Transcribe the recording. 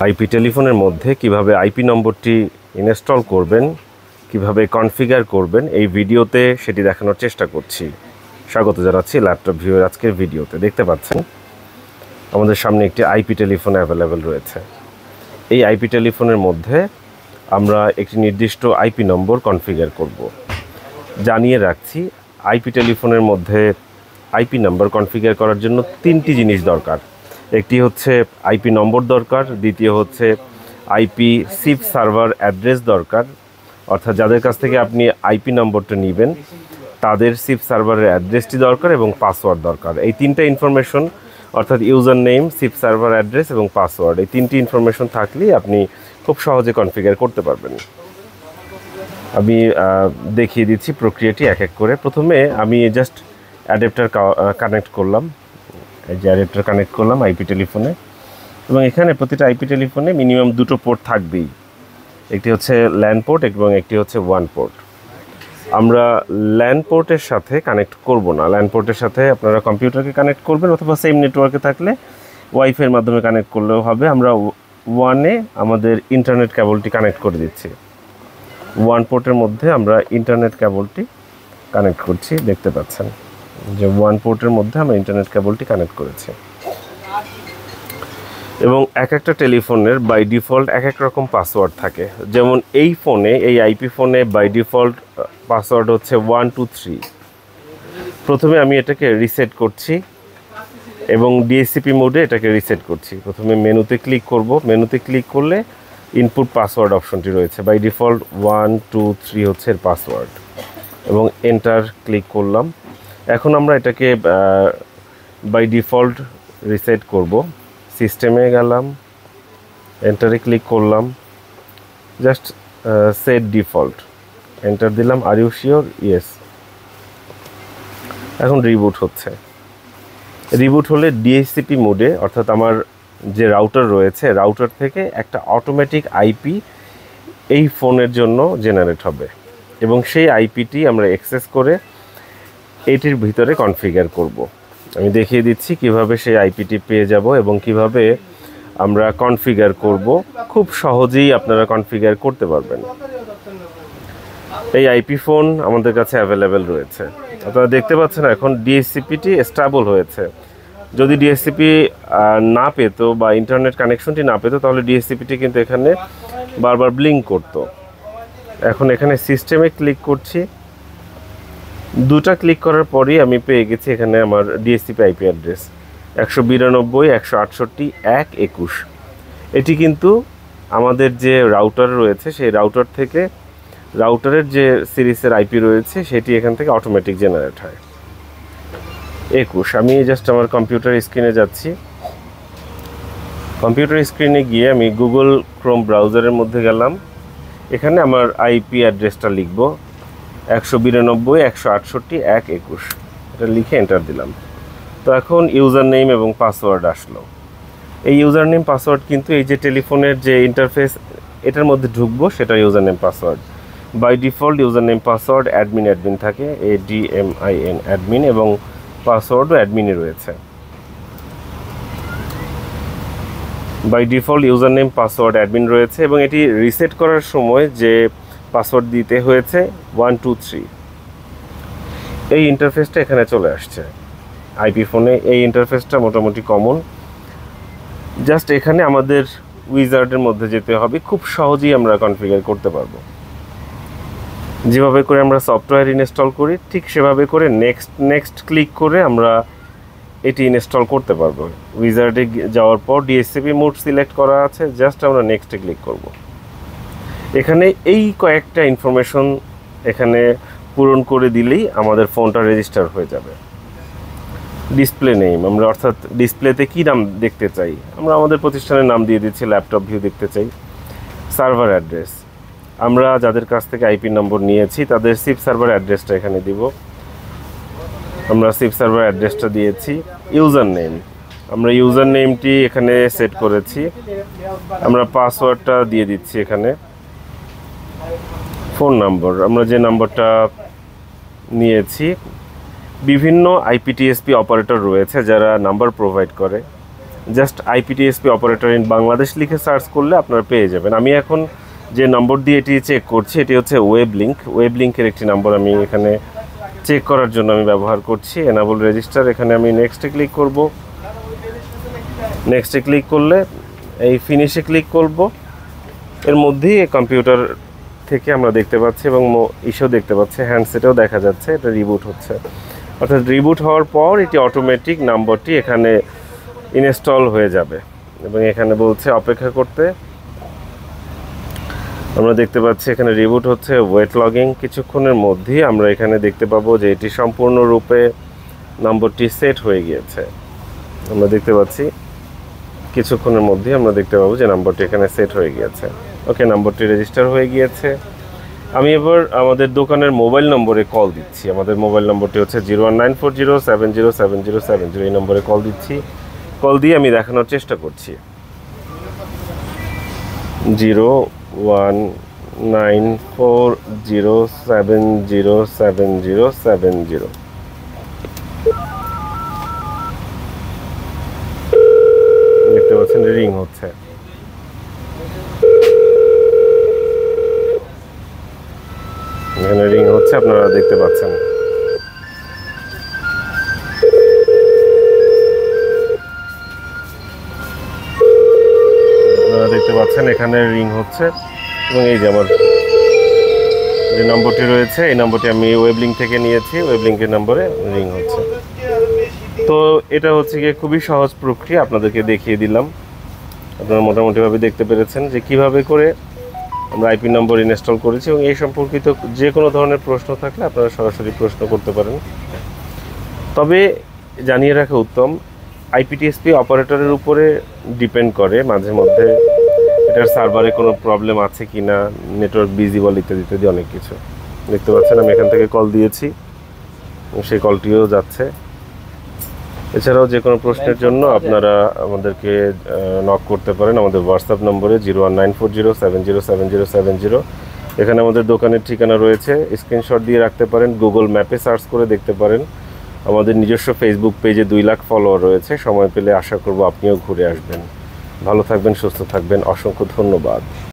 IP টেলিফোনের মধ্যে কিভাবে আইপি নম্বরটি ইনস্টল করবেন, কিভাবে কনফিগার করবেন, এই ভিডিওতে সেটি দেখানোর চেষ্টা করছি। স্বাগত জানাচ্ছি ল্যাপটপ ভিউয়ের আজকের ভিডিওতে। দেখতে পাচ্ছেন আমাদের সামনে একটি আইপি টেলিফোন অ্যাভেলেবেল রয়েছে। এই আইপি টেলিফোনের মধ্যে আমরা একটি নির্দিষ্ট আইপি নম্বর কনফিগার করব। জানিয়ে রাখছি, আইপি টেলিফোনের মধ্যে আইপি নাম্বার কনফিগার করার জন্য তিনটি জিনিস দরকার। একটি হচ্ছে আইপি নম্বর দরকার, দ্বিতীয় হচ্ছে আইপি সিপ সার্ভার অ্যাড্রেস দরকার, অর্থাৎ যাদের কাছ থেকে আপনি আইপি নম্বরটা নেবেন তাদের সিপ সার্ভারের অ্যাড্রেসটি দরকার এবং পাসওয়ার্ড দরকার। এই তিনটা ইনফরমেশন, অর্থাৎ user name, SIP server address এবং পাসওয়ার্ড, এই তিনটি ইনফরমেশন থাকলেই আপনি খুব সহজে কনফিগার করতে পারবেন। আমি দেখিয়ে দিচ্ছি প্রক্রিয়াটি এক এক করে। প্রথমে আমি জাস্ট অ্যাডাপ্টার কানেক্ট করলাম, এই যে অ্যাডাপ্টার কানেক্ট করলাম আইপি টেলিফোনে, এবং এখানে প্রতিটা আইপি টেলিফোনে মিনিমাম দুটো পোর্ট থাকবেই। একটি হচ্ছে ল্যান পোর্ট এবং একটি হচ্ছে ওয়ান পোর্ট। আমরা ল্যান পোর্টের সাথে কানেক্ট করব না। ল্যান পোর্টের সাথে আপনারা কম্পিউটারকে কানেক্ট করবেন, অথবা সেম নেটওয়ার্কে থাকলে ওয়াইফাইয়ের মাধ্যমে কানেক্ট করলেও হবে। আমরা ওয়ানে আমাদের ইন্টারনেট কেবলটি কানেক্ট করে দিচ্ছি। ওয়ান পোর্টের মধ্যে আমরা ইন্টারনেট কেবলটি কানেক্ট করছি, দেখতে পাচ্ছেন যে ওয়ান পোর্টের মধ্যে আমরা ইন্টারনেট কেবলটি কানেক্ট করেছি। এবং এক একটা টেলিফোনের বাই ডিফল্ট এক এক রকম পাসওয়ার্ড থাকে। যেমন এই ফোনে, এই আইপি ফোনে বাই ডিফল্ট পাসওয়ার্ড হচ্ছে 123। প্রথমে আমি এটাকে রিসেট করছি এবং ডিএসসিপি মোডে এটাকে রিসেট করছি। প্রথমে মেনুতে ক্লিক করব। মেনুতে ক্লিক করলে ইনপুট পাসওয়ার্ড অপশনটি রয়েছে। বাই ডিফল্ট 123 হচ্ছে এর পাসওয়ার্ড, এবং এন্টার ক্লিক করলাম। এখন আমরা এটাকে বাই ডিফল্ট রিসেট করব। সিস্টেমে গেলাম, এন্টারে ক্লিক করলাম, জাস্ট সেট ডিফল্ট, এন্টার দিলাম। Are you sure? ইয়েস। এখন রিবুট হচ্ছে। রিবুট হলে ডিএসসিপি মোডে, অর্থাৎ আমার যে রাউটার রয়েছে, রাউটার থেকে একটা অটোমেটিক আইপি এই ফোনের জন্য জেনারেট হবে, এবং সেই আইপিটি আমরা অ্যাক্সেস করে এটির ভিতরে কনফিগার করব। আমি দেখিয়ে দিচ্ছি কিভাবে সেই আইপিটি পেয়ে যাব এবং কিভাবে আমরা কনফিগার করব। খুব সহজেই আপনারা কনফিগার করতে পারবেন। এই আইপি ফোন আমাদের কাছে অ্যাভেলেবেল রয়েছে। আপনারা দেখতে পাচ্ছেন এখন ডিএসসিপিটি স্টেবল হয়েছে। যদি ডিএসসিপি না পেত বা ইন্টারনেট কানেকশনটি না পেত, তাহলে ডিএসসিপিটি কিন্তু এখানে বারবার ব্লিঙ্ক করত। এখন এখানে সিস্টেমে ক্লিক করছি। দুটা ক্লিক করার পরই আমি পেয়ে গেছি এখানে আমার ডিএসসিপি আইপি অ্যাড্রেস 192.168.1.21। এটি কিন্তু আমাদের যে রাউটার রয়েছে সেই রাউটার থেকে, রাউটারের যে সিরিজের আইপি রয়েছে সেটি এখান থেকে অটোমেটিক জেনারেট হয় 21। আমি জাস্ট আমার কম্পিউটার স্ক্রিনে যাচ্ছি। কম্পিউটার স্ক্রিনে গিয়ে আমি গুগল ক্রোম ব্রাউজারের মধ্যে গেলাম। এখানে আমার আইপি অ্যাড্রেসটা লিখব 192.168.1.21। এটা লিখে এন্টার দিলাম। তো এখন ইউজার নেম এবং পাসওয়ার্ড আসলো। এই ইউজার নেম পাসওয়ার্ড কিন্তু এই যে টেলিফোনের যে ইন্টারফেস এটার মধ্যে ঢুকবো সেটা user name password. By default user name password admin থাকে, ADMIN অ্যাডমিন, এবং পাসওয়ার্ডও অ্যাডমিনই রয়েছে। By default user name password admin রয়েছে, এবং এটি রিসেট করার সময় যে পাসওয়ার্ড দিতে হয়েছে 123। এই ইন্টারফেসটা এখানে চলে আসছে আইপি ফোনে। এই ইন্টারফেসটা মোটামুটি কমন। জাস্ট এখানে আমাদের উইজার্ডের মধ্যে যেতে হবে। খুব সহজেই আমরা কনফিগার করতে পারবো। যেভাবে করে আমরা সফটওয়্যার ইনস্টল করি ঠিক সেভাবে করে নেক্সট ক্লিক করে আমরা এটি ইনস্টল করতে পারবো। উইজার্ডে যাওয়ার পর ডিএসসিপি মোড সিলেক্ট করা আছে, জাস্ট আমরা নেক্সটে ক্লিক করব। এখানে এই কয়েকটা ইনফরমেশন এখানে পূরণ করে দিলেই আমাদের ফোনটা রেজিস্টার হয়ে যাবে। ডিসপ্লে নেম, আমরা অর্থাৎ ডিসপ্লেতে কী নাম দেখতে চাই, আমরা আমাদের প্রতিষ্ঠানের নাম দিয়ে দিচ্ছি, ল্যাপটপ ভিউ দেখতে চাই। সার্ভার অ্যাড্রেস, আমরা যাদের কাছ থেকে আইপি নম্বর নিয়েছি তাদের সিপ সার্ভার অ্যাড্রেসটা এখানে দিব। আমরা সিপ সার্ভার অ্যাড্রেসটা দিয়েছি। ইউজার নেম, আমরা ইউজার নেমটি এখানে সেট করেছি। আমরা পাসওয়ার্ডটা দিয়ে দিচ্ছি এখানে। ফোন নম্বর, আমরা যে নম্বরটা নিয়েছি, বিভিন্ন আইপিটিএসপি অপারেটর রয়েছে যারা নাম্বার প্রোভাইড করে। Just IPTSP operator in Bangladesh লিখে সার্চ করলে আপনারা পেয়ে যাবেন। আমি এখন যে নম্বর দিয়ে এটি চেক করছি এটি হচ্ছে ওয়েব লিঙ্কের একটি নম্বর আমি এখানে চেক করার জন্য আমি ব্যবহার করছি। এনাবল রেজিস্টার, এখানে আমি নেক্সটে ক্লিক করব। নেক্সটে ক্লিক করলে এই ফিনিশে ক্লিক করব। এর মধ্যেই কম্পিউটার থেকে আমরা দেখতে পাচ্ছি এবং ইস্যু দেখতে পাচ্ছি, হ্যান্ডসেটেও দেখা যাচ্ছে এটা রিবুট হচ্ছে। অর্থাৎ রিবুট হওয়ার পর এটি অটোমেটিক নাম্বারটি এখানে ইনস্টল হয়ে যাবে এবং এখানে বলছে অপেক্ষা করতে। আমরা দেখতে পাচ্ছি এখানে রিবুট হচ্ছে, ওয়েট লগিং। কিছুক্ষণের মধ্যেই আমরা এখানে দেখতে পাবো যে এটি সম্পূর্ণরূপে নম্বরটি সেট হয়ে গিয়েছে। আমরা দেখতে পাচ্ছি কিছুক্ষণের মধ্যেই আমরা দেখতে পাবো যে নম্বরটি এখানে সেট হয়ে গিয়েছে। ওকে, নম্বরটি রেজিস্টার হয়ে গিয়েছে। আমি এবার আমাদের দোকানের মোবাইল নম্বরে কল দিচ্ছি। আমাদের মোবাইল নম্বরটি হচ্ছে 01940707070। এই নম্বরে কল দিচ্ছি। কল দিয়ে আমি দেখানোর চেষ্টা করছি। 01940707070। দেখতে পাচ্ছেন রিং হচ্ছে। এখানে রিং হচ্ছে, আপনারা দেখতে পাচ্ছেন। আপনারা দেখতে পাচ্ছেন এখানে রিং হচ্ছে এবং এই যে আমার যে নম্বরটি রয়েছে এই নম্বরটি আমি ওয়েব লিঙ্ক থেকে নিয়েছি। ওয়েব লিঙ্কের নম্বরে রিং হচ্ছে। তো এটা হচ্ছে গিয়ে খুবই সহজ প্রক্রিয়া, আপনাদেরকে দেখিয়ে দিলাম। আপনারা মোটামুটিভাবে দেখতে পেরেছেন যে কিভাবে করে আমরা আইপি নম্বর ইনস্টল করেছি এবং এই সম্পর্কিত যে কোনো ধরনের প্রশ্ন থাকলে আপনারা সরাসরি প্রশ্ন করতে পারেন। তবে জানিয়ে রাখা উত্তম, আইপিটিএসপি অপারেটরের উপরে ডিপেন্ড করে মাঝে মধ্যে এটার সার্ভারে কোনো প্রবলেম আছে কি না, নেটওয়ার্ক বিজি বল ইত্যাদি ইত্যাদি অনেক কিছু। দেখতে পাচ্ছেন আমি এখান থেকে কল দিয়েছি এবং সেই কলটিও যাচ্ছে। এছাড়াও যে কোনো প্রশ্নের জন্য আপনারা আমাদেরকে নক করতে পারেন আমাদের হোয়াটসঅ্যাপ নম্বরে 01940707070। এখানে আমাদের দোকানের ঠিকানা রয়েছে, স্ক্রিনশট দিয়ে রাখতে পারেন, গুগল ম্যাপে সার্চ করে দেখতে পারেন। আমাদের নিজস্ব ফেসবুক পেজে 2 লাখ ফলোয়ার রয়েছে। সময় পেলে আশা করব আপনিও ঘুরে আসবেন। ভালো থাকবেন, সুস্থ থাকবেন। অসংখ্য ধন্যবাদ।